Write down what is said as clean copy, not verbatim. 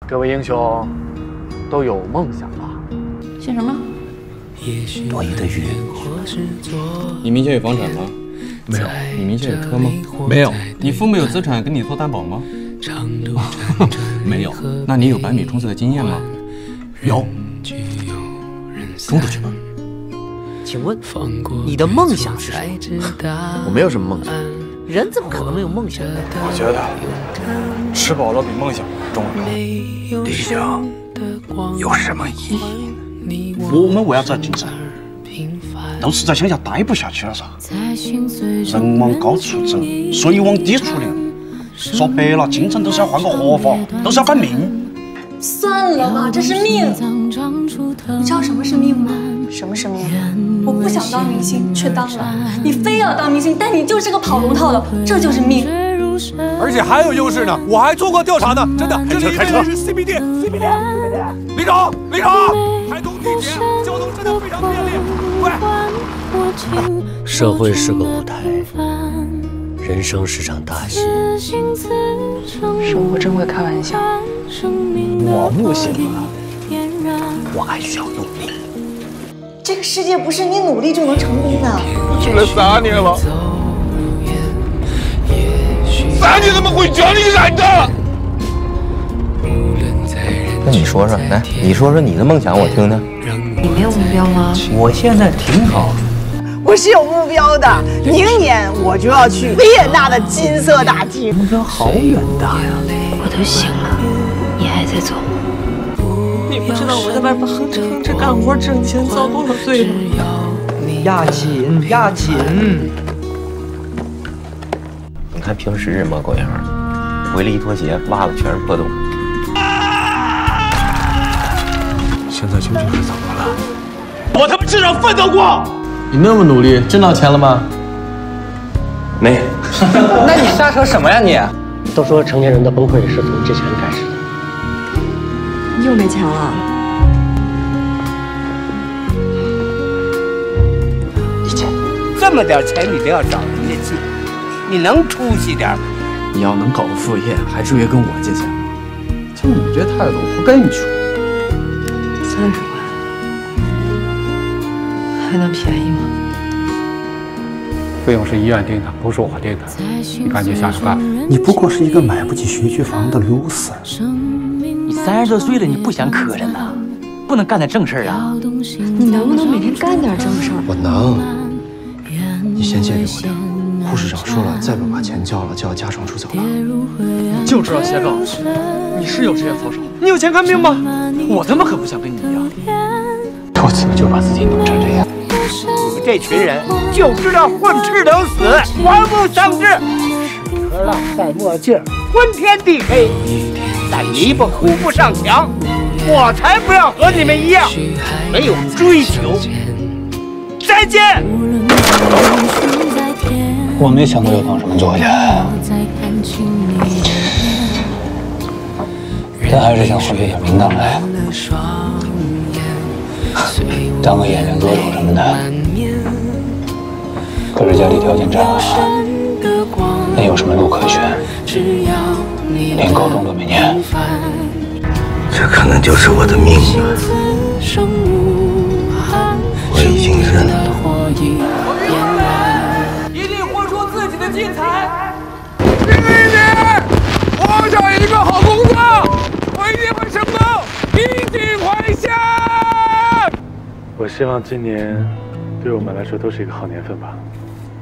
各位英雄都有梦想吧？ 姓什么？ 多余的余。 你名下有房产吗？ 没有。 你名下有车吗？ 没有。 你父母有资产跟你做担保吗？ 没有。 那你有100米冲刺的经验吗？ 有。 冲出去吧。 请问你的梦想是什么？ 我没有什么梦想。 人怎么可能没有梦想？ 我觉得吃饱了比梦想重要。 理想有什么意义？我们为啥子要竞争？都是在乡下待不下去了噻。人往高处走，水往低处流。说白了，竞争都是要换个活法，都是要翻命。 算了吧，这是命。你知道什么是命吗？ 什么是命？ 我不想当明星，却当了；你非要当明星，但你就是个跑龙套的，这就是命。 而且还有优势呢，我还做过调查呢，真的。这里开车是 CBD。李总，台东地铁交通真的非常便利。喂， 社会是个舞台，人生是场大戏。 生活真会开玩笑。 我不行了，我还需要努力。 这个世界不是你努力就能成功的。 去了3年了，3年怎么会叫你染的？ 那你说说，来，你说说你的梦想，我听听。 你没有目标吗？ 我现在挺好。 我是有目标的，明年我就要去维也纳的金色大厅。 目标好远大呀！ 我都醒了，你还在做梦？ 你不知道我在外边哼哧哼哧干活挣钱遭多少罪吗？ 压紧，压紧。 你看平时人模狗样，围了一拖鞋，袜子全是破洞。 现在究竟是怎么了？我他妈至少奋斗过。 你那么努力，挣到钱了吗？ 没。 那你瞎扯什么呀你？ 都说成年人的崩溃是从借钱开始的。 你又没钱了？ 李姐，这么点钱你都要找人家借，你能出息点？ 你要能搞个副业，还至于跟我借钱吗？就你这态度，活该你穷。 30万，还能便宜吗？ 费用是医院定的，不是我定的，你赶紧想想办法。 你不过是一个买不起学区房的 loser。 你30多岁了，你不想磕碜呐？不能干点正事啊！ 你能不能每天干点正事儿？ 我能，你先借给我点。护士长说了，再不把钱交了，就要加床出走了。 就知道瞎告诉你是有职业操守。你有钱看病吗？我他妈可不想跟你一样， 我怎么就把自己弄成这样？ 你们这群人就知道混吃等死，玩物丧志，吃喝拉撒墨镜，昏天地黑，但泥巴糊不上墙。我才不要和你们一样，没有追求。再见。 我没想过要当什么作家，但还是想混出点名堂来，当个演员、歌手什么的。可是家里条件差，没有什么路可选，连高中都没念。 这可能就是我的命了，我已经认了。 一定活出自己的精彩。我找一个好工作，我一定会成功，衣锦还乡。 我希望今年对我们来说都是一个好年份吧。